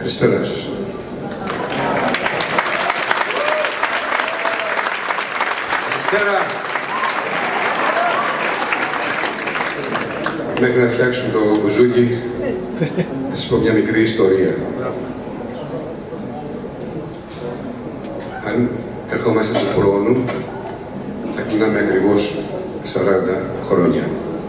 Καλησπέρα σας. Καλησπέρα. Μέχρι να φτιάξουν το μπουζούκι, θα σας πω μια μικρή ιστορία. Αν ερχόμαστε του χρόνου, θα κλείναμε ακριβώς 40 χρόνια.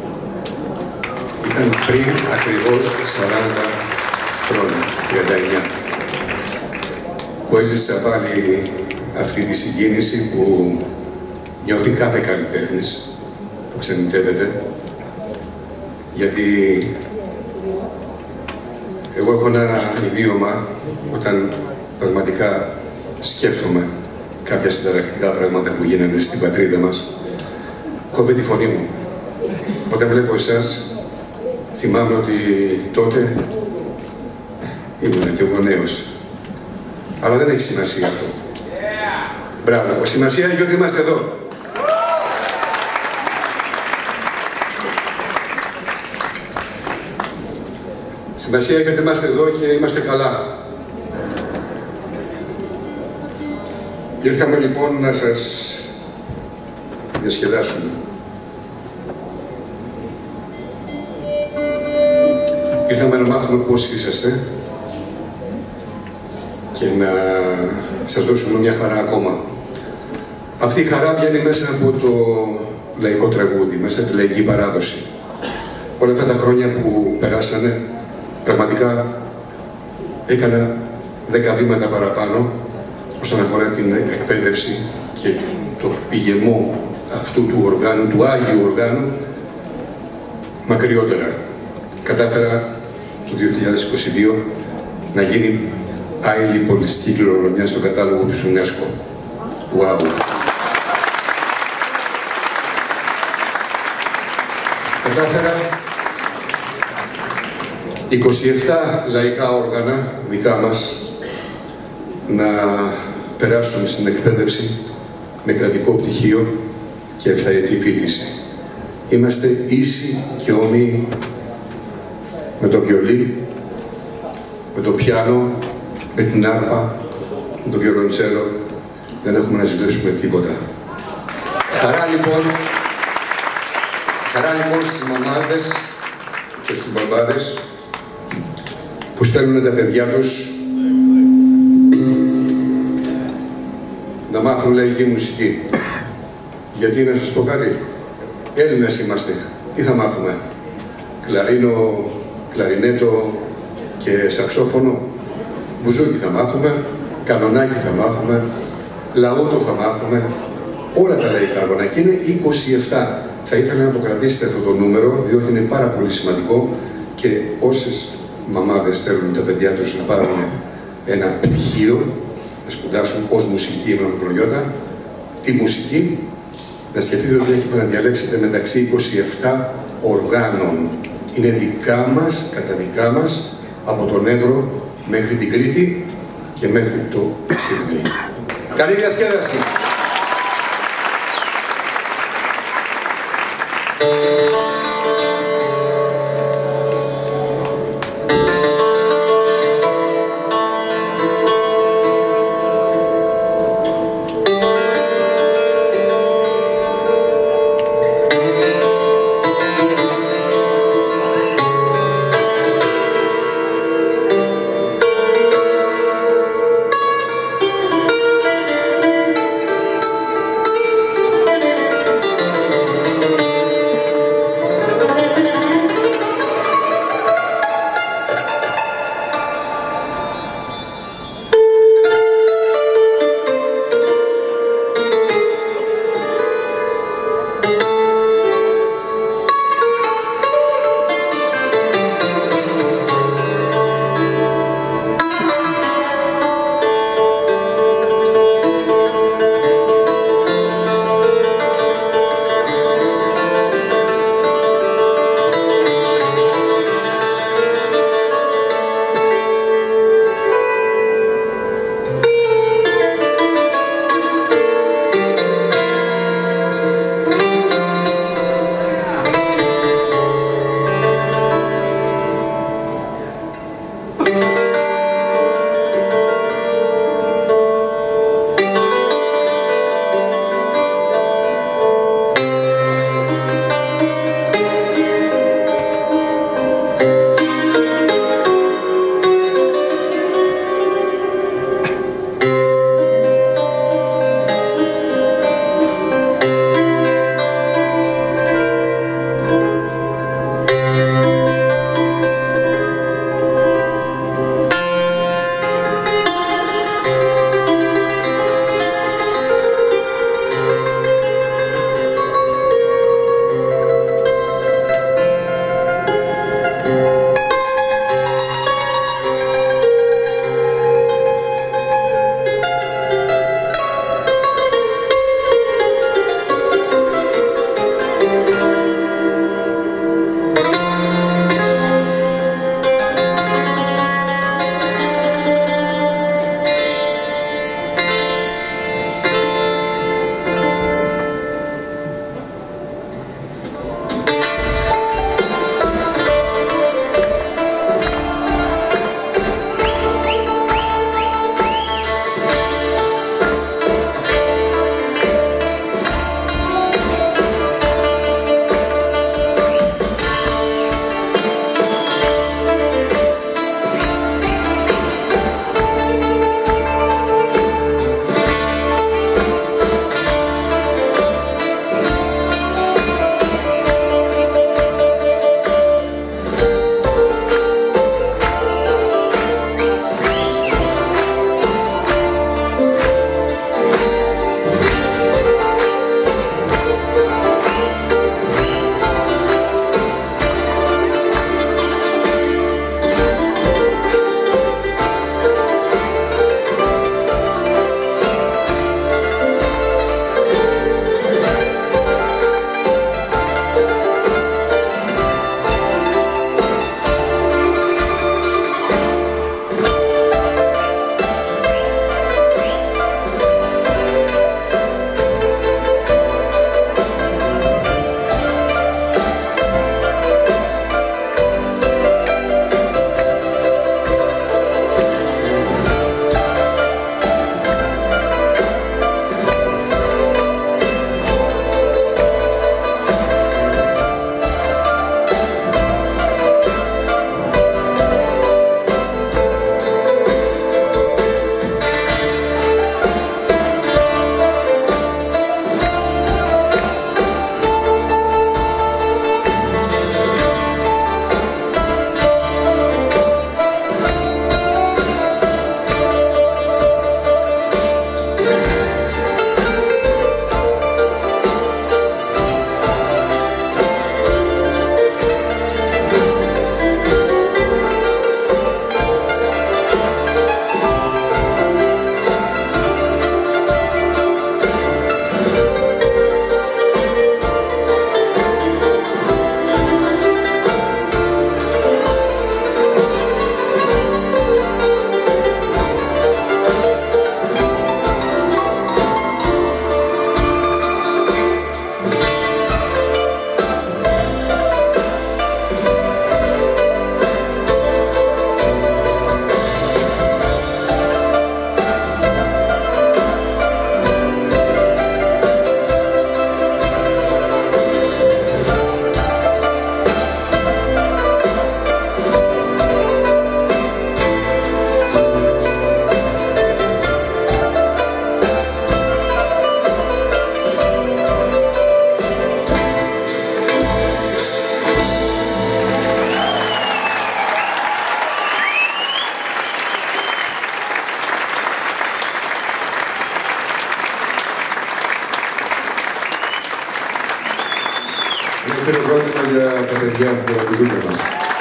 Ήταν πριν ακριβώς 40 χρόνια, 39, που έζησα πάλι αυτή τη συγκίνηση που νιώθει κάθε καλλιτέχνης που ξενιτεύεται, γιατί εγώ έχω ένα ιδίωμα όταν πραγματικά σκέφτομαι κάποια συνταρακτικά πράγματα που γίνανε στην πατρίδα μας, κόβει τη φωνή μου. Όταν βλέπω εσάς, θυμάμαι ότι τότε ήμουν και εγώ νέος. Αλλά δεν έχει σημασία αυτό. Μπράβο, σημασία έχει ότι είμαστε εδώ. Σημασία έχει ότι είμαστε εδώ και είμαστε καλά. Ήρθαμε λοιπόν να σας διασκεδάσουμε. Ήρθαμε να μάθουμε πώς είσαστε και να σας δώσουμε μια χαρά ακόμα. Αυτή η χαρά βγαίνει μέσα από το λαϊκό τραγούδι, μέσα από τη λαϊκή παράδοση. Όλα αυτά τα χρόνια που περάσανε, πραγματικά έκανα 10 βήματα παραπάνω όσον αφορά την εκπαίδευση και το πηγεμό αυτού του οργάνου, του Άγιου οργάνου, μακριότερα. Κατάφερα το 2022 να γίνει άειλη πολιτιστική κληρονομιά στο κατάλογο του UNESCO. Wow! Κατάφερα 27 λαϊκά όργανα δικά μας να περάσουν στην εκπαίδευση με κρατικό πτυχίο και ευθαετή φοιτηση. Είμαστε ίσοι και όμοιοι με το βιολί, με το πιάνο, με την άρπα, με το βιολοντσέλο. Δεν έχουμε να ζητήσουμε τίποτα. Χαρά λοιπόν στις μαμάδες και στους μπαμπάδες που στέλνουν τα παιδιά τους να μάθουν λαϊκή μουσική. Γιατί να σας πω κάτι, Έλληνες είμαστε, τι θα μάθουμε, κλαρίνο, κλαρινέτο και σαξόφωνο, μπουζούκι θα μάθουμε, κανονάκι θα μάθουμε, λαούτο θα μάθουμε, όλα τα λαϊκά όργανα και είναι 27. Θα ήθελα να το κρατήσετε αυτό το νούμερο, διότι είναι πάρα πολύ σημαντικό και όσες μαμάδες θέλουν τα παιδιά τους να πάρουν ένα πτυχίο, να σπουδάσουν ως μουσική εμβρογιώτα, τη μουσική, να σκεφτείτε ότι έχετε να διαλέξετε μεταξύ 27 οργάνων. Είναι δικά μας, κατά δικά μας, από τον Εύρο μέχρι την Κρήτη και μέχρι το Σιδνέι. Καλή διασκέδαση! τα παιδιά που ακουζούνται μας.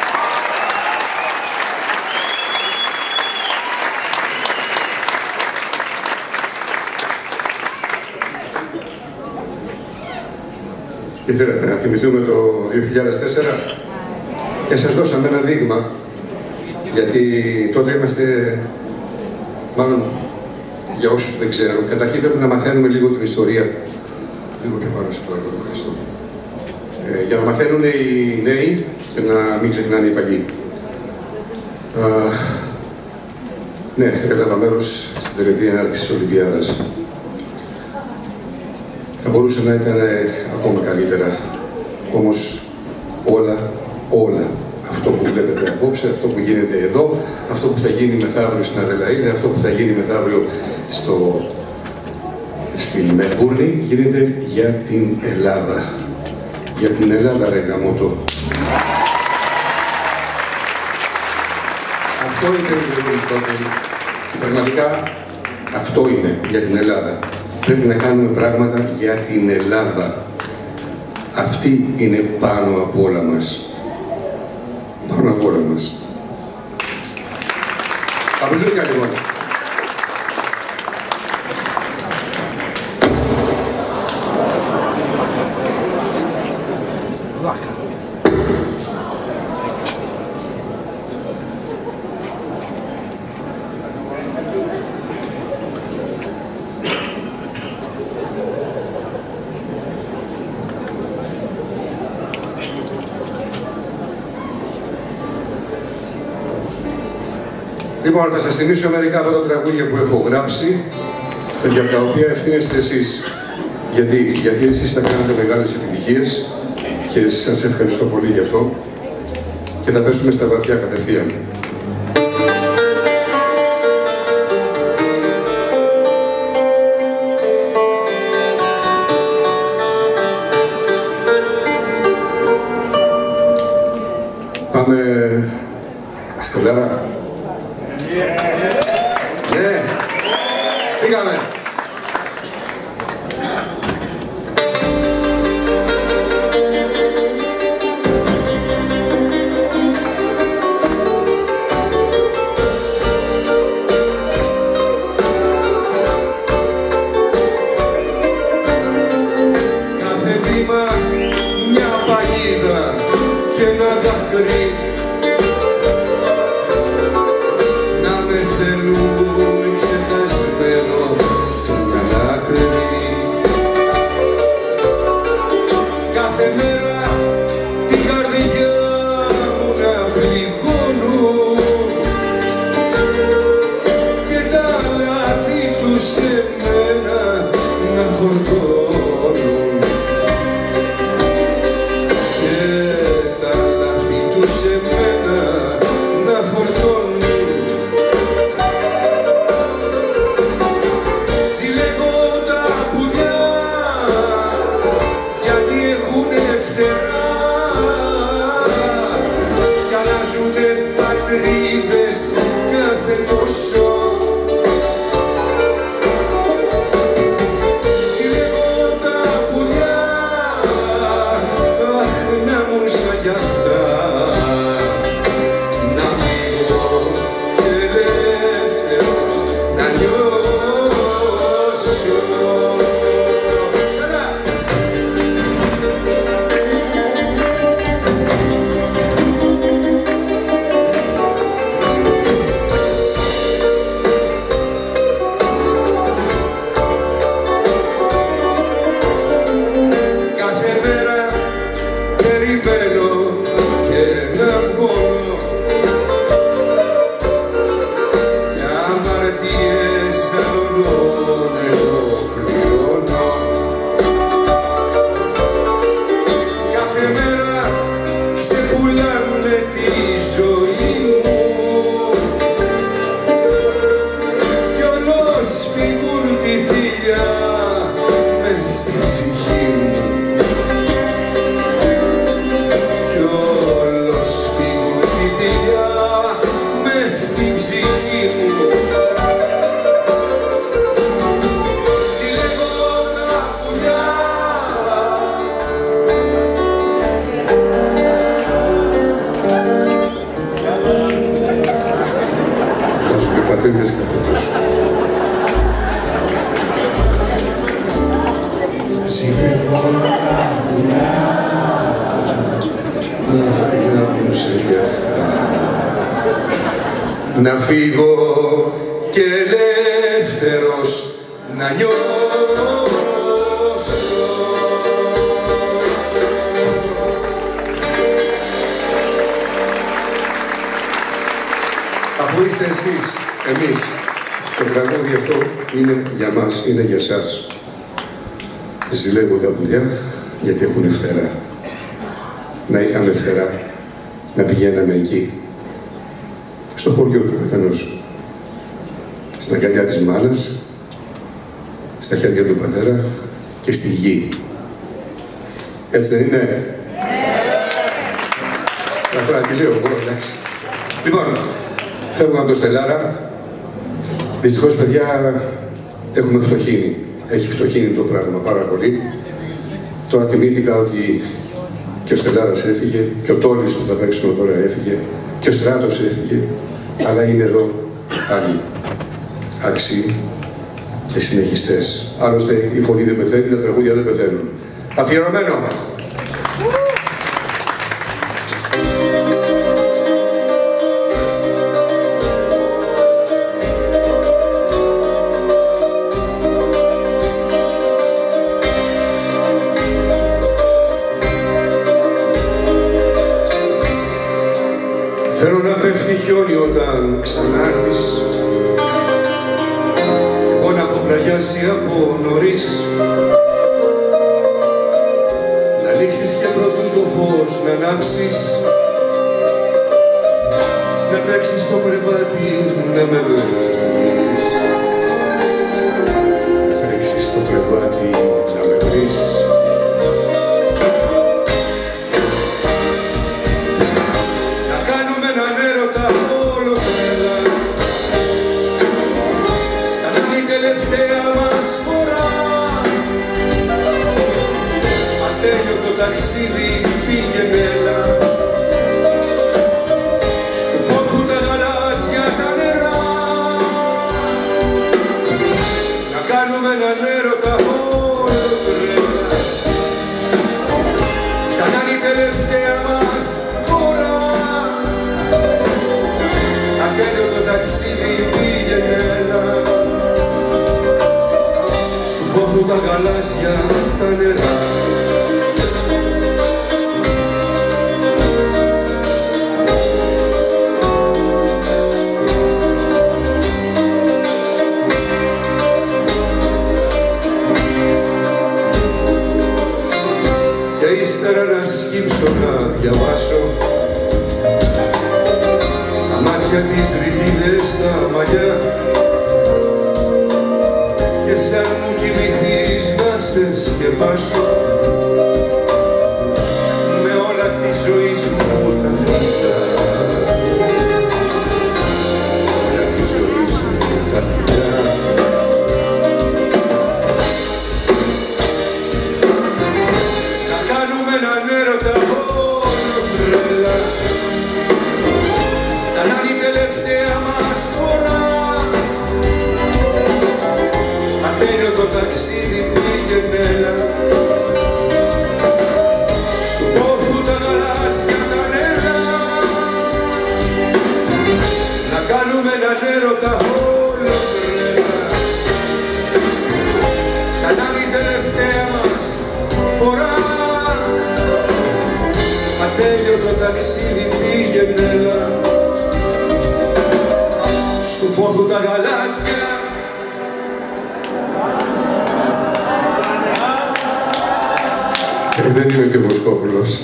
Τι θέλετε, να θυμηθούμε το 2004 και σας δώσαμε ένα δείγμα, γιατί τότε είμαστε, μάλλον για όσους δεν ξέρουν, καταρχήν πρέπει να μαθαίνουμε λίγο την ιστορία. Λίγο και πάνω σε παρακαλώ, ευχαριστώ. Για να μαθαίνουν οι νέοι και να μην ξεχνάνε οι παλιοί. Ναι, έλαβα μέρος στην τελετή έναρξης της Ολυμπιάδας. Θα μπορούσε να ήταν ακόμα καλύτερα. Όμως όλα, αυτό που βλέπετε απόψε, αυτό που γίνεται εδώ, αυτό που θα γίνει μεθαύριο στην Αδελαΐδα, αυτό που θα γίνει μεθαύριο στην Μελβούρνη, γίνεται για την Ελλάδα. Για την Ελλάδα, ρε γαμώτο. Αυτό είναι πραγματικά αυτό είναι για την Ελλάδα. Πρέπει να κάνουμε πράγματα για την Ελλάδα. Αυτή είναι πάνω από όλα μας. Πάνω από όλα μας. Απουζούρικα λοιπόν. Λοιπόν, θα σας θυμίσω μερικά από τα τραγούδια που έχω γράψει και για τα οποία ευθύνεστε εσείς. Γιατί εσείς θα κάνετε μεγάλες επιτυχίες και σας ευχαριστώ πολύ γι' αυτό και θα πέσουμε στα βαθιά κατευθείαν. Πάμε Στελάρα. Ναι, πήγαμε. Κάθε βήμα μια παγίδα και ένα δάκρυ να με θέλουν ξεχασμένο σε μια άκρη. Κάθε μέρα την καρδιά μου να πληγώνουν και τα λάθη τους σε μένα να φορτώνουν και τα λάθη τους σε μένα να φορτώνουν. Κάθε τόσο συλλέγω τα πουλιά, αχ, να μου σαν κι αυτά να φύγω και ελεύθερος να νιώσω. σε κι αυτά. Να φύγω και ελεύθερος να νιώσω. Αφού είστε εσείς, εμείς, το τραγούδι αυτό είναι για μας, είναι για εσάς. Ζηλεύω τα πουλιά γιατί έχουν φτερά. Να είχαμε φτερά, να πηγαίναμε εκεί, στο χωριό του καθενός, στην αγκαλιά της μάνας, στα χέρια του πατέρα και στη γη. Έτσι δεν είναι? Τώρα τι λέω εγώ, εντάξει. Λοιπόν, φεύγουμε από το Στελάρα. Δυστυχώς, παιδιά, έχουμε φτωχύνει. Έχει φτωχύνει το πράγμα πάρα πολύ. Τώρα θυμήθηκα ότι και ο Στελάρας έφυγε, και ο Τόλης που θα παίξουμε τώρα έφυγε, και ο Στράτος έφυγε, αλλά είναι εδώ άλλοι άξιοι και συνεχιστές. Άλλωστε η φωνή δεν πεθαίνει, τα τραγούδια δεν πεθαίνουν. Αφιερωμένο! Θέλω να πέφτει χιόνι όταν ξανάρθεις, εγώ να έχω πλαγιάσει από νωρίς, να ανοίξεις και πρωτού το φως να ανάψεις, να τρέξεις στο κρεβάτι να με βρεις, να τρέξεις στο κρεβάτι να με βρεις. Ταξίδι πήγαινε έλα, στου πόθου τα γαλάζια τα νερά, να κάνουμε έναν έρωτα όλο τρέλα, σαν να είναι η τελευταία μας φορά. Ατέλειο το ταξίδι πήγαινε έλα, στου πόθου τα γαλάζια τα νερά. Ύστερα να σκύψω να διαβάσω τα μάτια της ρητίδες στα μαλλιά και σαν μου κοιμηθείς να σε σκεπάσω με όλα τη ζωή σου τα φιλιά, όλα τη ζωή σου τα φιλιά. Έναν έρωτα όλο τρέλα, σαν να είναι η τελευταία μας φορά. Ατέλειο το ταξίδι πήγαινε έλα, στου πόθου τα γαλάζια τα νερά, να κάνουμε έναν έρωτα όλο τρέλα, σαν να είναι η τελευταία μας φορά. Ατέλειο το ταξίδι πήγαινε έλα, στου πόθου τα γαλάζια. Δεν είμαι και ο Βοσκόπουλος.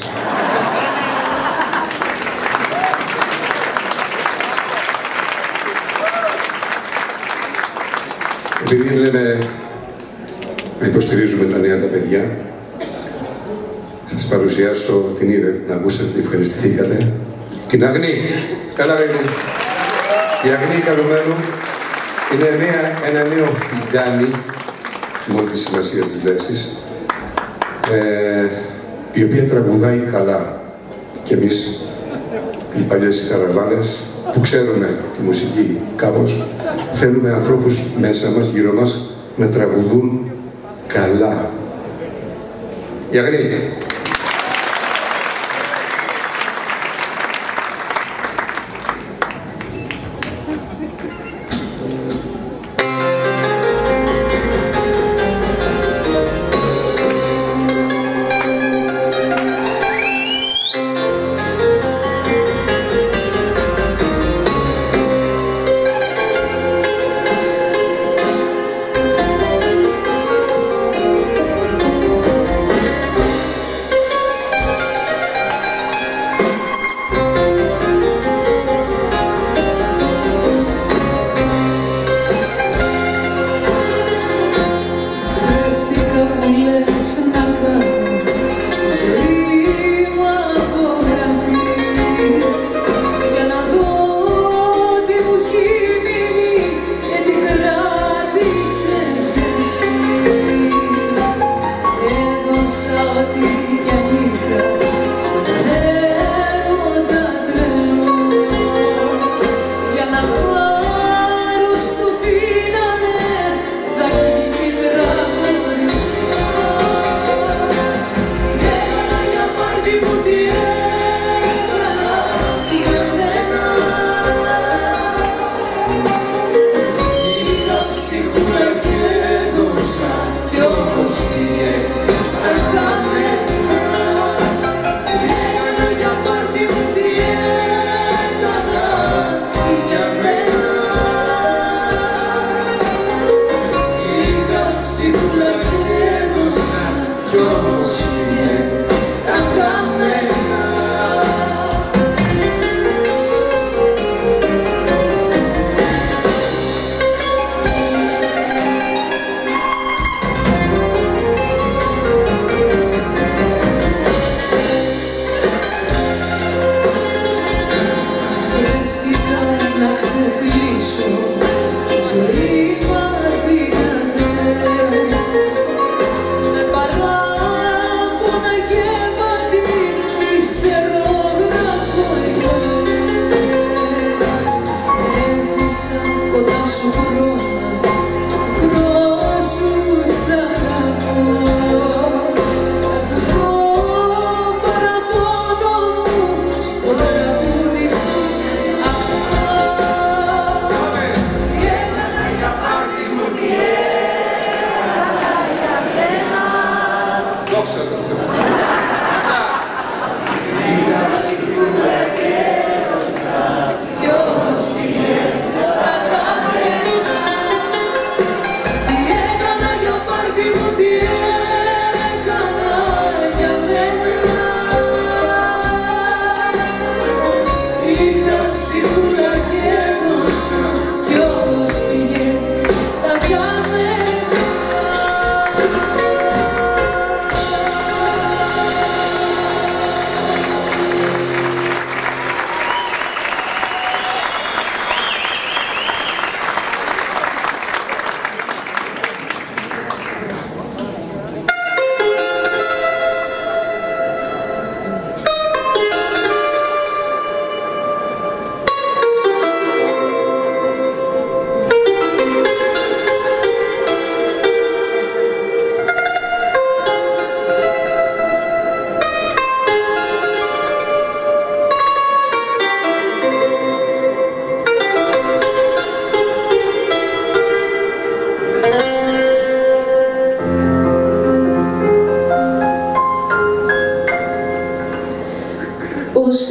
Επειδή λέμε να υποστηρίζουμε τα νέα τα παιδιά, θα σας παρουσιάσω την είδε, να ακούσατε, ευχαριστηθήκατε. Την Αγνή. Καλά είναι. Η Αγνή Καλουμένου είναι ένα νέο φιντάνι, μόνο τη σημασία της λέξης, η οποία τραγουδάει καλά. Και εμείς, οι παλιές καραβάνες, που ξέρουμε τη μουσική κάπως, θέλουμε ανθρώπους μέσα μας, γύρω μας, να τραγουδούν καλά. Η Αγνή.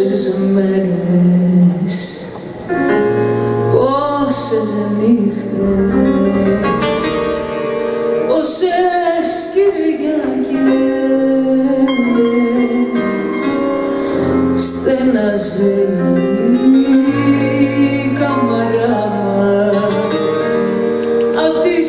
Πόσες μέρες, πόσες νύχτες, πόσες Κυριακές στέναζε η κάμαρά μας απ' τις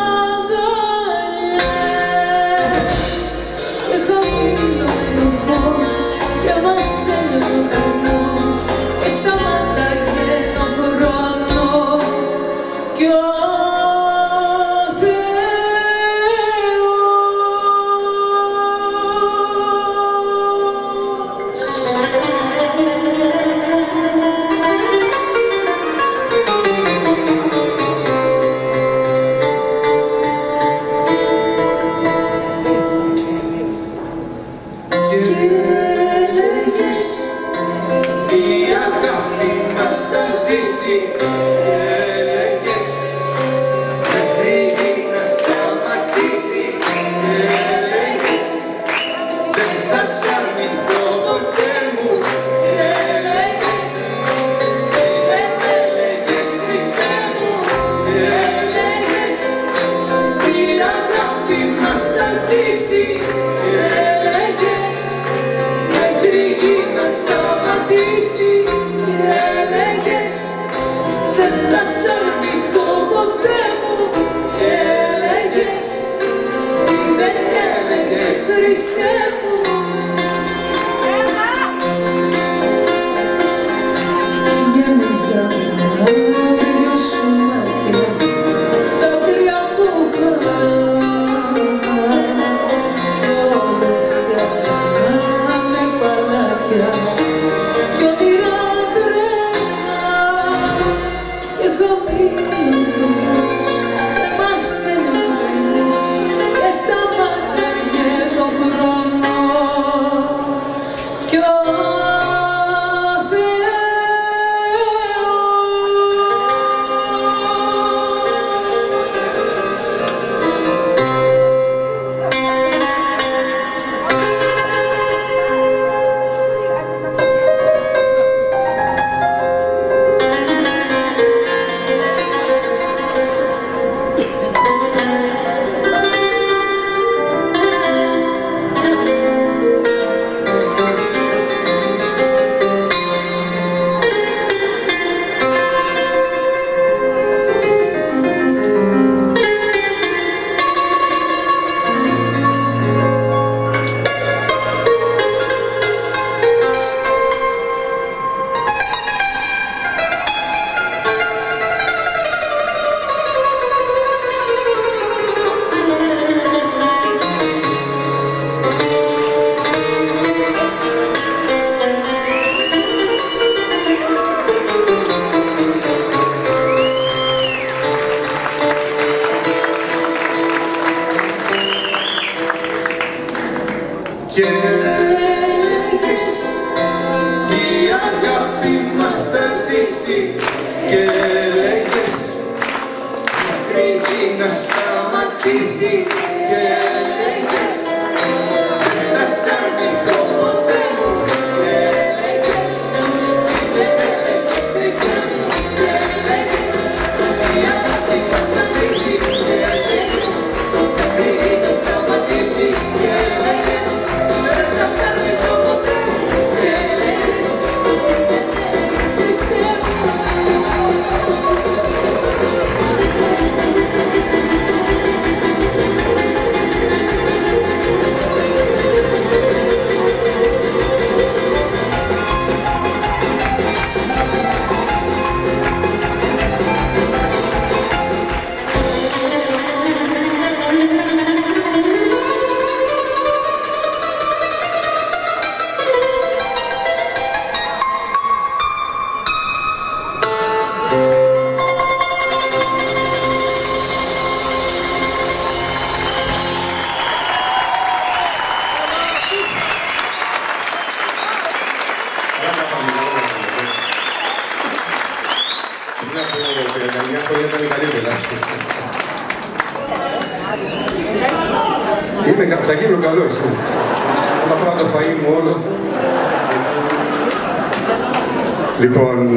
αγκαλιές και χαμηλωμένο φως για μας έλεγε ο καημός και σταμάταγε τον χρόνο κι ο Θα γίνω καλός. Άμα φάω το φαΐ μου όλο. Λοιπόν,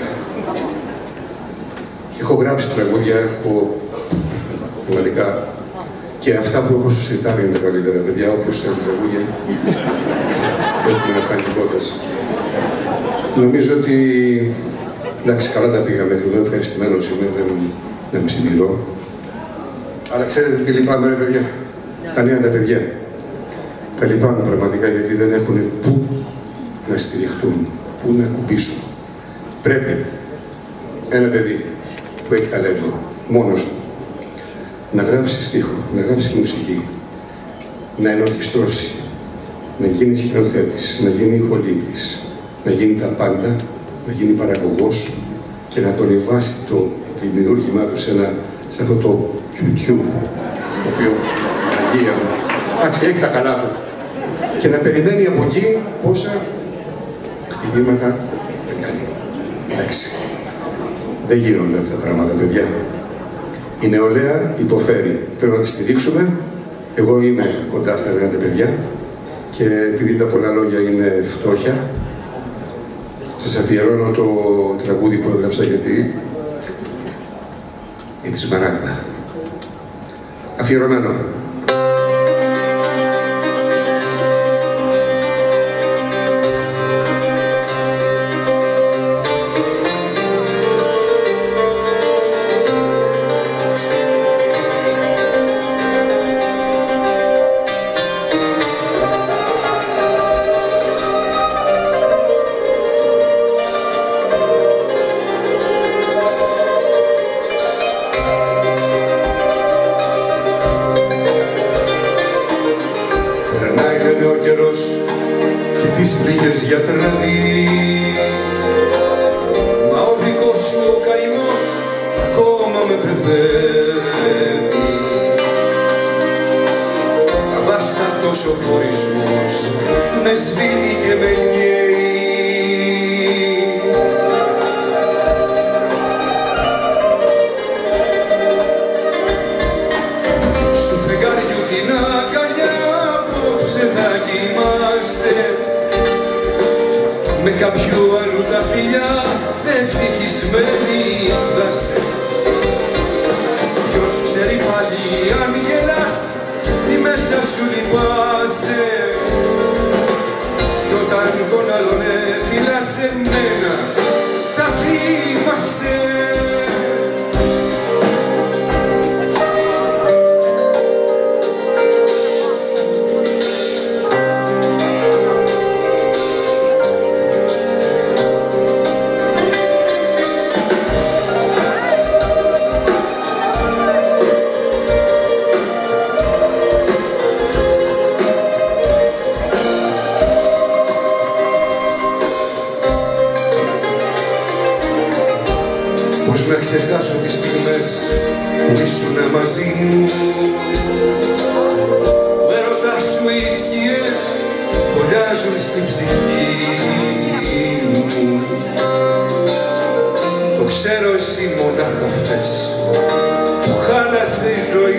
έχω γράψει τραγούδια, έχω πραγματικά και αυτά που έχω στο σιρτάρι είναι τα καλύτερα, παιδιά, όποιος θέλει τραγούδια, έχουμε αφανικότητας. Νομίζω ότι, εντάξει, καλά τα πήγα μέχρι εδώ, ευχαριστημένος είμαι, δεν με συμπληρώ. Αλλά ξέρετε τι λυπάμαι, ρε παιδιά, τα νέα τα παιδιά. Τα λυπάμαι πραγματικά γιατί δεν έχουν πού να στηριχτούν, πού να κουμπίσουν. Πρέπει ένα παιδί που έχει ταλέντο, μόνος του, να γράψει στίχο, να γράψει μουσική, να ενορχιστρώσει, να γίνει σκηνοθέτης, να γίνει ηχολήπτης, να γίνει τα πάντα, να γίνει παραγωγός και να τον εβάσει το δημιούργημά του σε αυτό το YouTube, το οποίο Αγία μου, εντάξει, έχει τα καλά του, και να περιμένει από εκεί πόσα χτυπήματα δεν κάνει. Εντάξει, δεν γίνονται αυτά τα πράγματα, παιδιά. Η νεολαία υποφέρει. Πρέπει να τη στηρίξουμε. Εγώ είμαι κοντά στα νέα παιδιά και επειδή τα πολλά λόγια είναι φτώχεια, σας αφιερώνω το τραγούδι που έγραψα γιατί είναι τη Σμαράγδα. Αφιερωμένο. Για τραβή, μα ο δικός σου ο καημός ακόμα με παιδεύει. Αβάσταχτος ο χωρισμός με σβήνει και με νιέει. Στου φεγγάριου την αγκαλιά απόψε θα κοιμάστε, με κάποιου άλλου τα φιλιά ευτυχισμένη θα σε. Ποιος ξέρει πάλι αν γελάς ή μέσα σου λυπάσαι, κι όταν τον άλλον έφυλας εμένα θα θυμάσαι. Να ξεχάσω τις στιγμές που ήσουν μαζί μου, ο έρωτας σου οι σκιές φωλιάζουν στην ψυχή μου. Το ξέρω εσύ μονάχα φταίς που χάλασε η ζωή.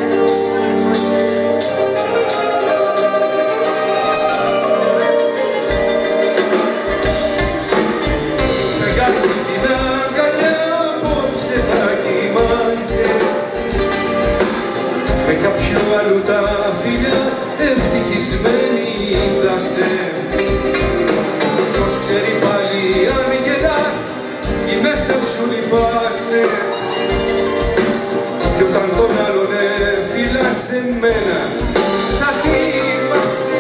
Με κάποιο άλλο τα φιλιά ευτυχισμένη θα σε. Ποιος ξέρει πάλι αν γελάς ή μέσα σου λυπάσαι, κι όταν τον άλλον έφυλας εμένα θα θυμάσαι.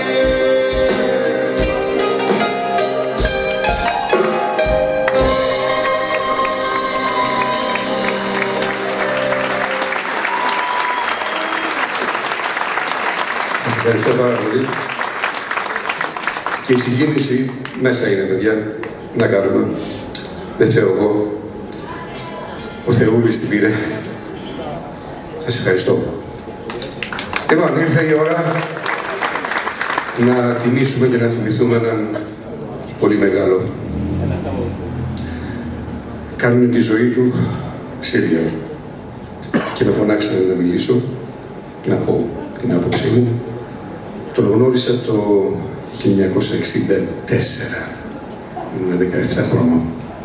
Ευχαριστώ πάρα πολύ. Και η συγκίνηση μέσα είναι, παιδιά. Να κάνουμε. Δεν φταίω εγώ. Ο Θεούλης την πήρε. Σας ευχαριστώ. Λοιπόν, ήρθε η ώρα να τιμήσουμε και να θυμηθούμε έναν πολύ μεγάλο. Κάνουν τη ζωή του Σύρια. Και με φωνάξανε να μιλήσω, να πω την άποψή μου. Τον γνώρισα το 1964. είναι 17 χρονών.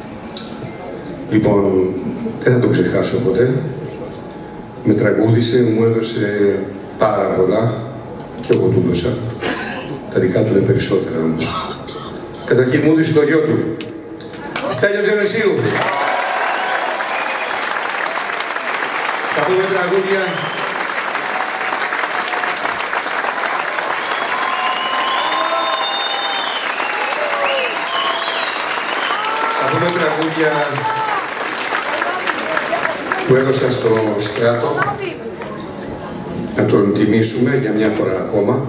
Λοιπόν, δεν θα το ξεχάσω ποτέ. Με τραγούδισε, μου έδωσε πάρα πολλά και εγώ του έδωσα. Τα δικά του είναι περισσότερα όμως. Καταρχήν μου έδωσε το γιο του, Στέλιος Διονυσίου. Θα πούμε τραγούδια. Θα πούμε τραγούδια που έδωσα στο στράτο, να τον τιμήσουμε για μια φορά ακόμα.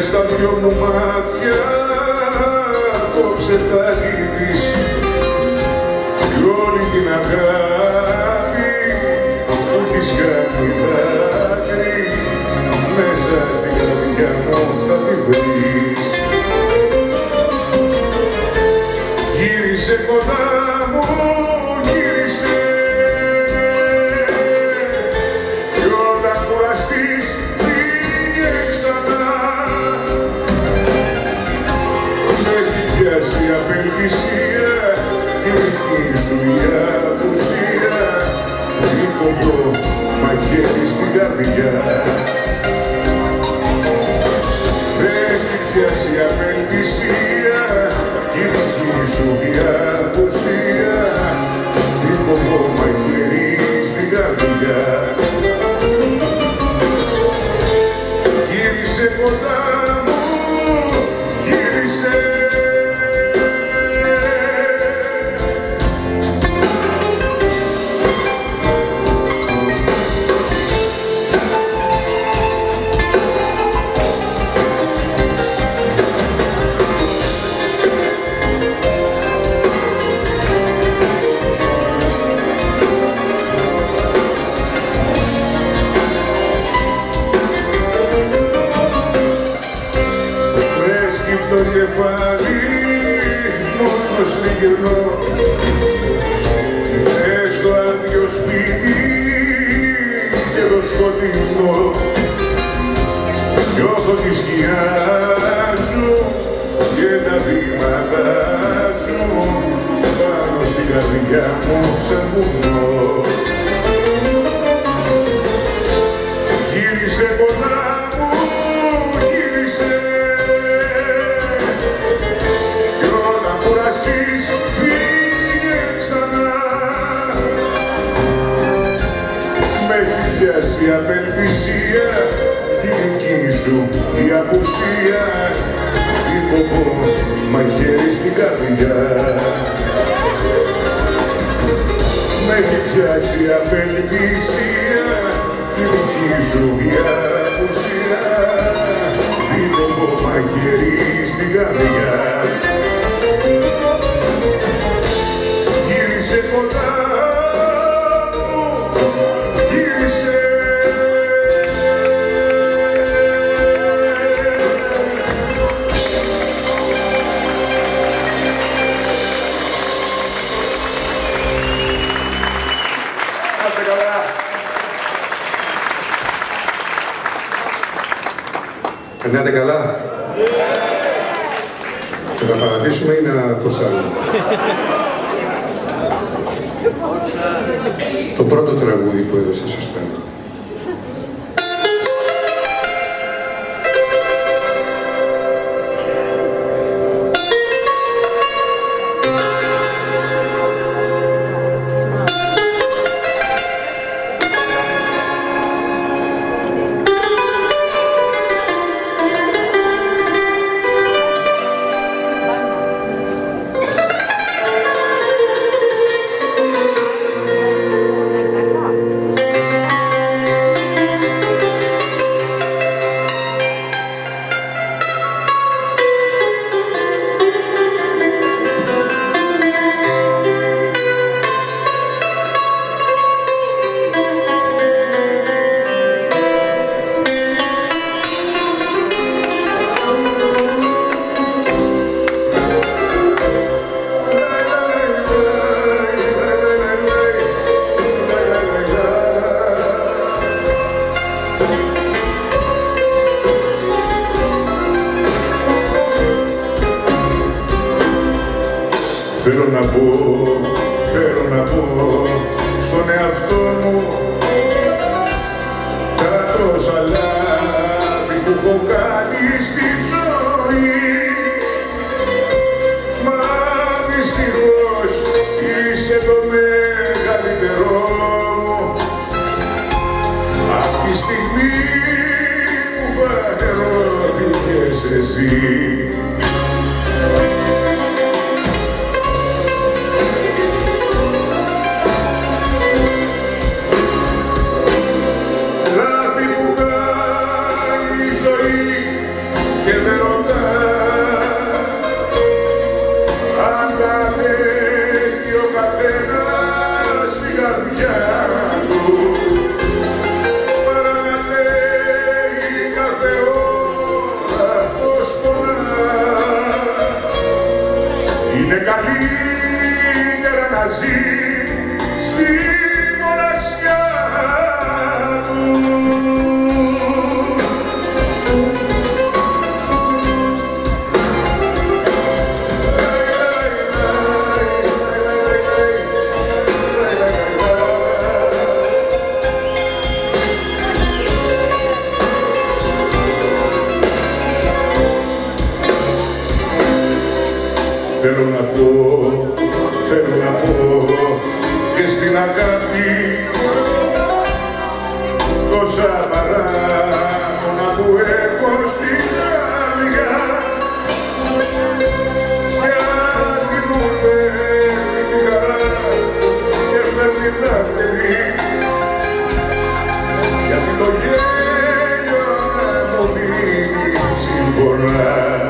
μες στα δυο μου μάτια απόψε θα τη δεις κι όλη την αγάπη που της κάνει δάκρυ μέσα στην καρδιά μου θα τη βρεις. Γύρισε κοντά μου, γύρισε κι όταν κουραστείς φύγε ξανά. Με έχει πιάσει η απελπισία, η δική σου η απουσία, δίπλο το μαχαίρι στην καρδιά. Με έχει πιάσει η απελπισία, η δική σου η απουσία, δίπλο το μαχαίρι στην καρδιά. Γύρισε κοντά μου, γύρισε. Το κεφάλι μόνος τριγυρνώ μες στο άδειο σπίτι και το σκοτεινό. Νιώθω τη σκιά σου και τα βήματα σου πάνω στην καρδιά μου σαν βουνό. Γύρισε κοντά μου, γύρισε φύγε ξανά. Με έχει πιάσει η απελπισία, η δική σου η απουσία, υποπώ μαχαίρι στην καρδιά. Με έχει πιάσει η απελπισία, η δική σου η απουσία, υποπώ μαχαίρι στην καρδιά. Γύρισε κοντά μου, γύρισε. Άστε καλά. Περνάτε καλά. Θα τα παρατήσουμε ή να φορσάρουμε? Το πρώτο τραγούδι που έδωσε σωστά. Θέλω να πω στον εαυτό μου τα τόσα λάθη που έχω κάνει στη ζωή. Μα δυστυχώς είσαι το μεγαλύτερό μου απ' τη στιγμή που φανερώθηκες εσύ. Και θέλω να πω και στην αγάπη τόσα παράπονα που έχω στην καρδιά, γιατί μου παίρνει τη χαρά και φέρνει τα παιδί, γιατί το γέλιο να μου δίνει συμφωνά.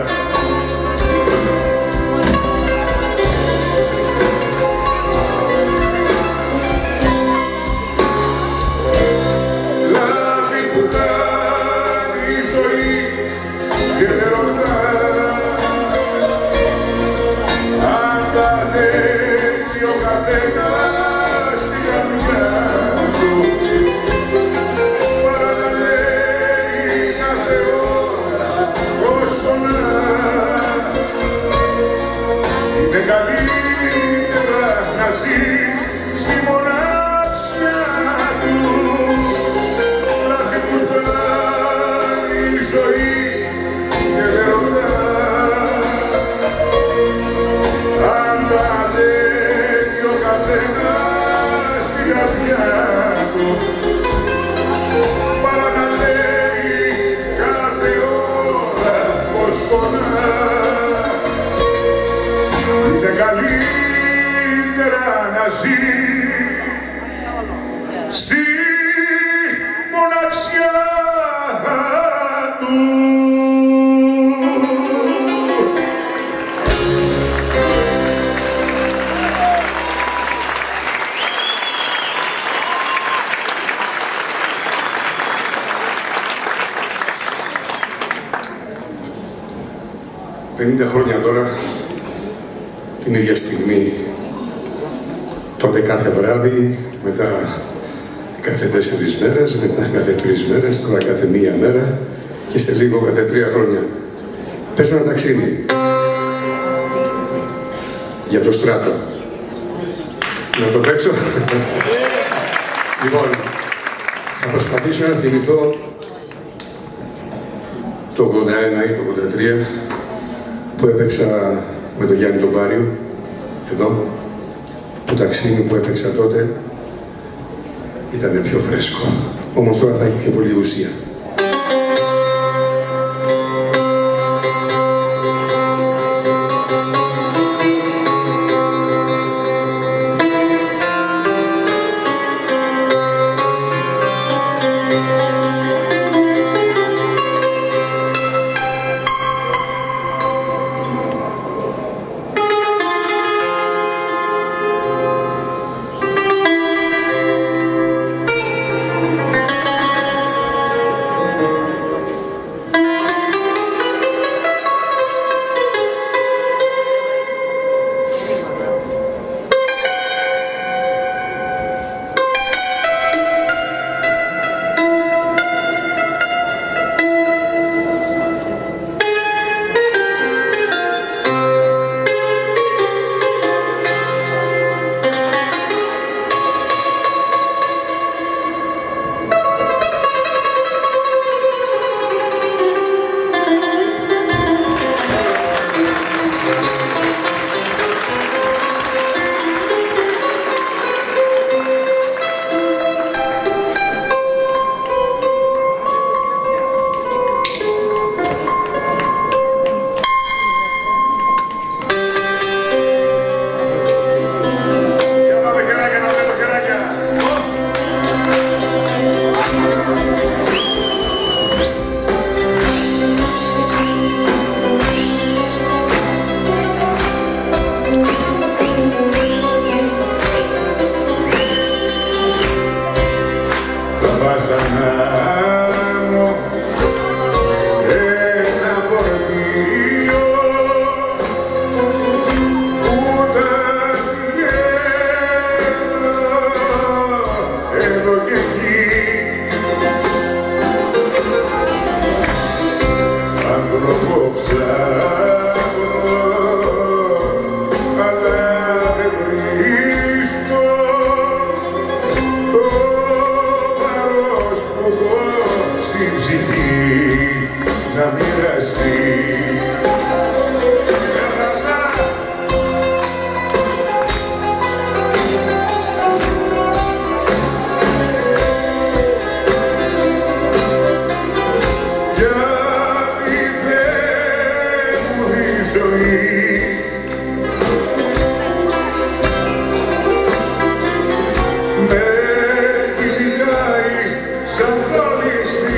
Στη μοναξιά του. 50 χρόνια τώρα, την ίδια στιγμή, τότε κάθε βράδυ, μετά κάθε 4 μέρες, μετά κάθε 3 μέρες, τώρα κάθε 1 μέρα και σε λίγο κάθε 3 χρόνια. Παίζω ένα ταξίδι για το στράτο. Να το παίξω. Λοιπόν, θα προσπαθήσω να θυμηθώ το 81 ή το 83 που έπαιξα με τον Γιάννη τον Πάριο, εδώ. Το ταξίδι που έπαιξα τότε ήταν πιο φρέσκο, όμως τώρα θα έχει πιο πολύ ουσία. να μοιραστεί. ζωή. Με κυνηγάει σαν θολιστή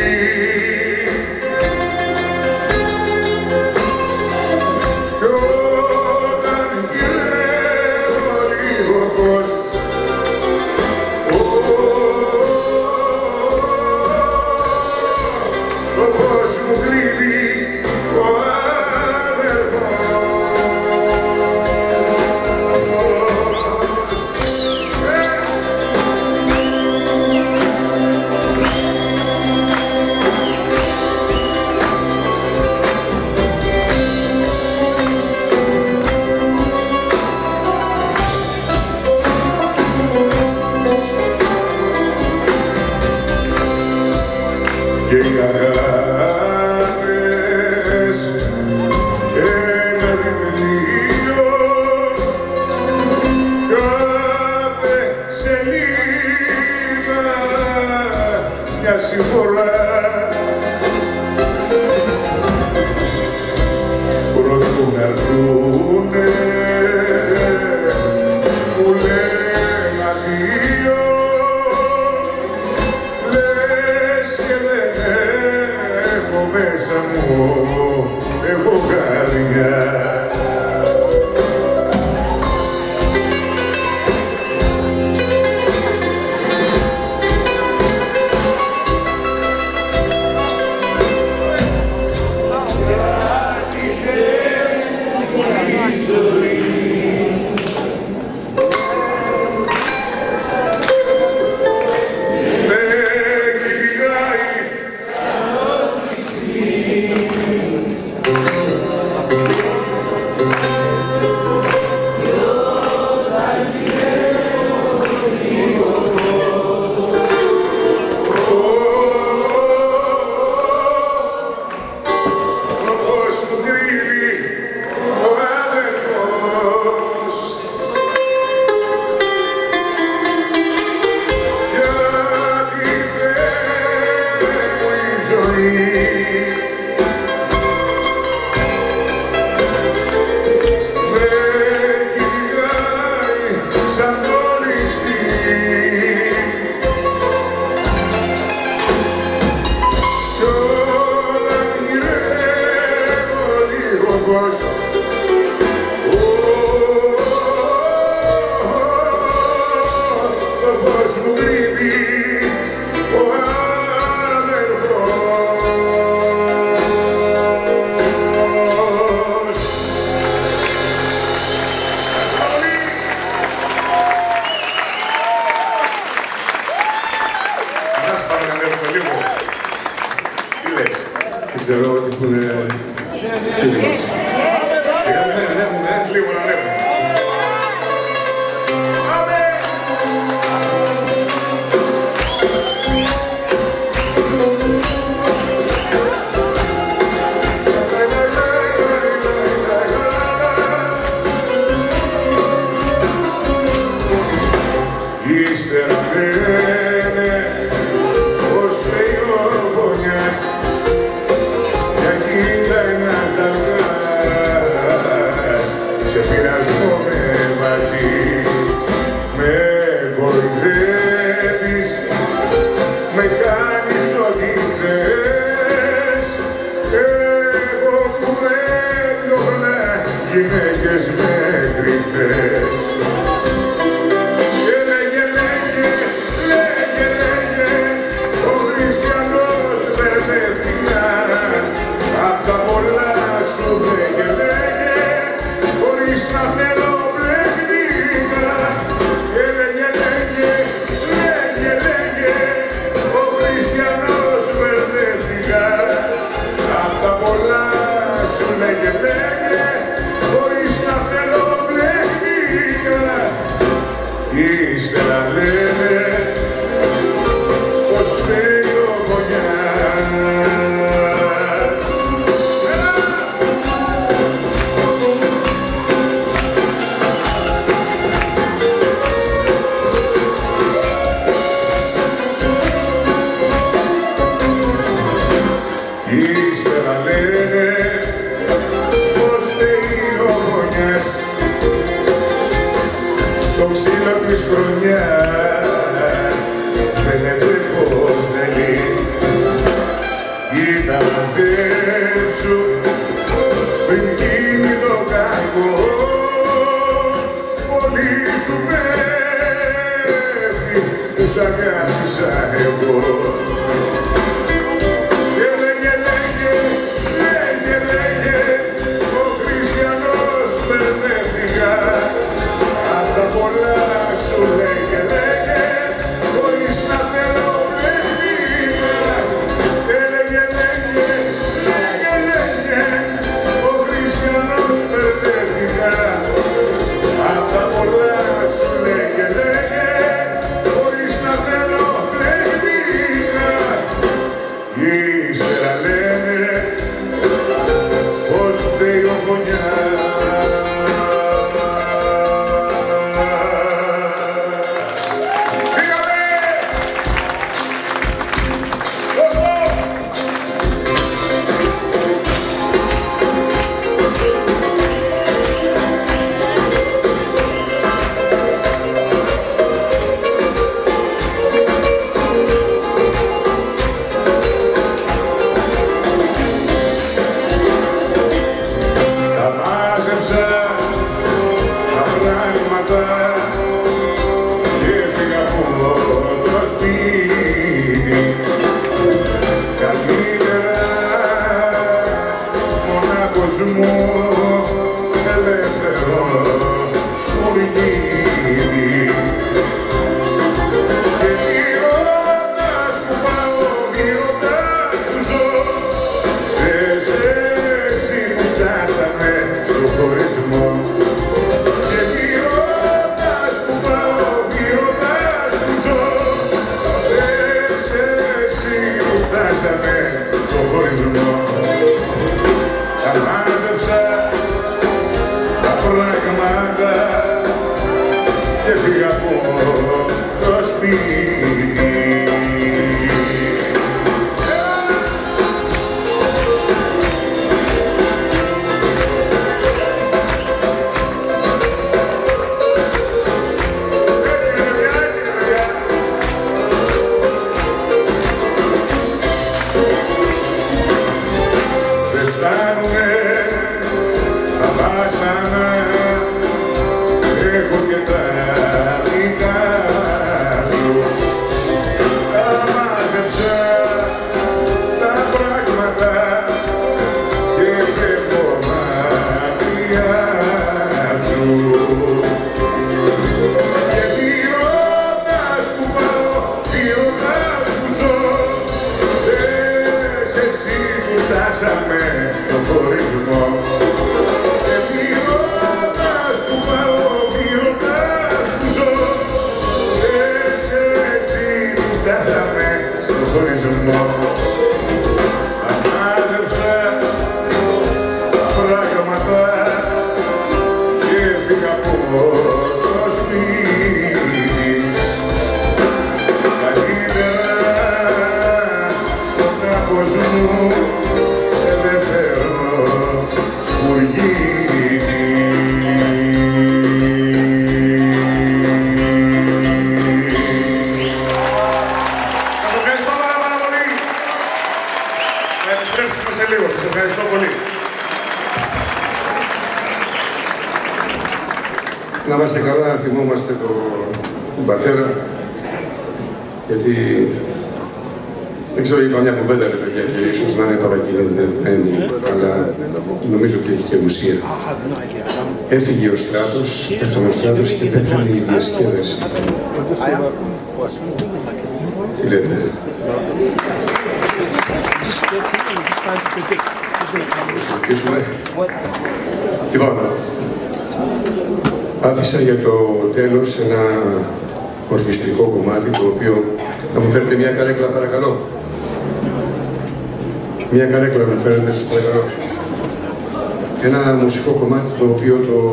κι όταν γυρεύω λίγο φως το φως μου κρύβει ο αδερφός. Και οι αγάπες ένα βιβλίο, κάθε σελίδα μια συμφορά. Προτού να έρθουνε μου λένε αδείο, λες και δεν έχω μέσα μου εγώ καρδιά. Ξέρω ότι που είναι φίλοι μας. Λίγο να λέμε. Ύστερα λένε πως λέει ο γωνιάς για κοίτα ένας δαγκάς σε πειρασμό με βάζει, με κοροϊδεύεις, με κάνεις ό,τι θες. Εγώ που έδιωχνα γυναίκες μέχρι χθες. Απ' τα πολλά σου λέγε, χωρίς να θέλω μπλέκτηκα. Λέγε, ο χριστιανός μπερδεύτηκα. Απ' τα πολλά σου λέγε, χωρίς να θέλω μπλέκτηκα. Ύστερα λένε πως φταίει ο γωνιάς. Ύστερα λένε πως κόσμο ελεύθερο σπουργίδι. Και μειώνας που πάω, μειώνας που ζω, θες εσύ που φτάσαμε στο χωρισμό. Και μειώνας που πάω, μειώνας που ζω, θες εσύ που φτάσαμε στο χωρισμό. Τα μάζεψα τα πράγματα και φύγα από το σπίτι. Έχω και τα δικά σου. Τα μάζεψα τα πράγματα και φεύγω μακριά σου. Και πήροντας που πάω, πήροντας που ζω, θες εσύ που φτάσαμε στο χωρισμό. Φτάσαμε στο χωρισμό. Αμάζεψα τα πράγματα και φύγα από το σπίτι. Καλύτερα τον κάπως μου ελεύθερο σπουργίδι. Σας ευχαριστώ πολύ. Να είμαστε καλά, να θυμόμαστε τον πατέρα, γιατί δεν ξέρω, είπα μια κουβέντα ρε παιδιά και ίσως να είναι παρακινδυνευμένη, αλλά νομίζω ότι έχει και ουσία. Έφυγε ο στράτος, έφτανε ο στράτος και πέθανε η διασκέδαση. Τι λέτε? Λοιπόν, άφησα για το τέλος ένα ορχιστρικό κομμάτι, το οποίο θα μου φέρετε μια καρέκλα παρακαλώ. Μια καρέκλα μου φέρετε σας παρακαλώ. Ένα μουσικό κομμάτι το οποίο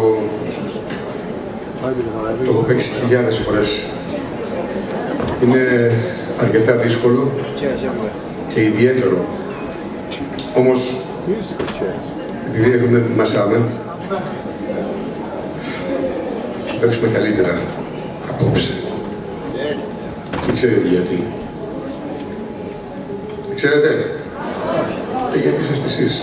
το έχω παίξει χιλιάδες φορές. Είναι αρκετά δύσκολο και ιδιαίτερο. Όμως, επειδή έχουμε ετοιμάσαμε, θα παίξουμε καλύτερα απόψε. Δεν ξέρετε γιατί. Δεν ξέρετε. Γιατί είσαστε εσείς.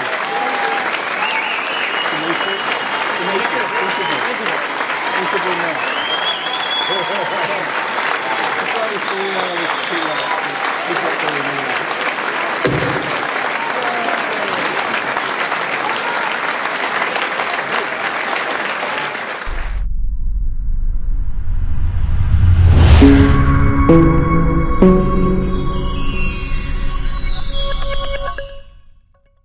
Thank you.